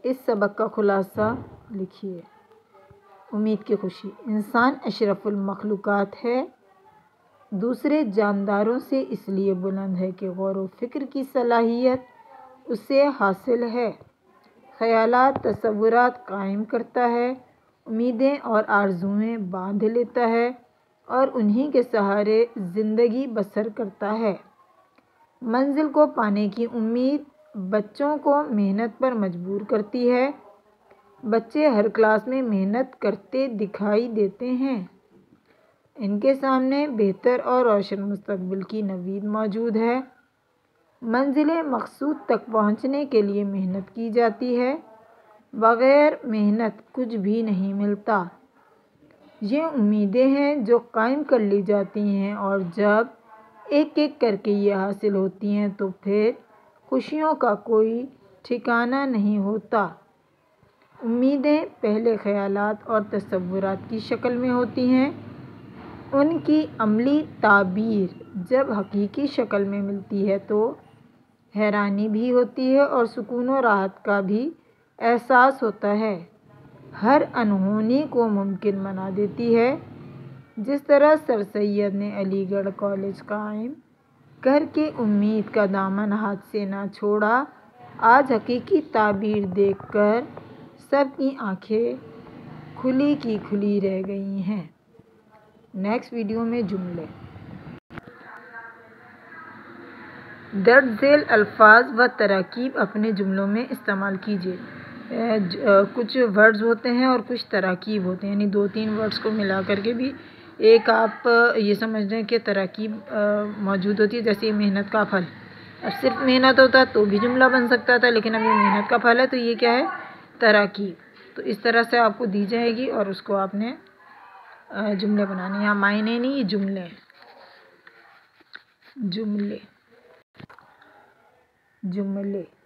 اس سبق کا خلاصہ لکھیے۔ امید کی خوشی۔ انسان اشرف المخلوقات ہے، دوسرے جانداروں سے اس لیے بلند ہے کہ غور و فکر کی صلاحیت اسے حاصل ہے، خیالات تصورات قائم کرتا ہے، امیدیں اور آرزوئیں باندھ لیتا ہے اور انہی کے سہارے زندگی بسر کرتا ہے۔ منزل کو پانے کی امید بچوں کو محنت پر مجبور کرتی ہے۔ بچے ہر کلاس میں محنت کرتے دکھائی دیتے ہیں۔ ان کے سامنے بہتر اور روشن مستقبل کی نوید موجود ہے۔ منزل مقصود تک پہنچنے کے لیے محنت کی جاتی ہے، بغیر محنت کچھ بھی نہیں ملتا۔ یہ امیدیں ہیں جو قائم کر لی جاتی ہیں اور جب ایک ایک کر کے یہ حاصل ہوتی ہیں تو پھر خوشیوں کا کوئی ٹھکانہ نہیں ہوتا۔ امیدیں پہلے خیالات اور تصورات کی شکل میں ہوتی ہیں، ان کی عملی تعبیر جب حقیقی شکل میں ملتی ہے تو حیرانی بھی ہوتی ہے اور سکون و راحت کا بھی احساس ہوتا ہے، ہر انہونی کو ممکن بنا دیتی ہے۔ جس طرح سر سید نے علی گڑھ کالج قائم کر کے امید کا دامن ہاتھ سے نہ چھوڑا، آج حقیقی تعبیر دیکھ کر سب کی آنکھیں کھلی کی کھلی رہ گئی ہیں۔ نیکسٹ ویڈیو میں جملے درج ذیل الفاظ و تراکیب اپنے جملوں میں استعمال کیجیے۔ کچھ ورڈز ہوتے ہیں اور کچھ تراکیب ہوتے ہیں، یعنی دو تین ورڈز کو ملا کر کے بھی ایک آپ یہ سمجھ لیں کہ تراکیب موجود ہوتی ہے، جیسے محنت کا پھل۔ اب صرف محنت ہوتا تو بھی جملہ بن سکتا تھا، لیکن اب یہ محنت کا پھل ہے تو یہ کیا ہے؟ تراکیب۔ تو اس طرح سے آپ کو دی جائے گی اور اس کو آپ نے جملے بنانے ہیں۔ یہاں معنی نہیں، یہ جملے ہیں۔ جملے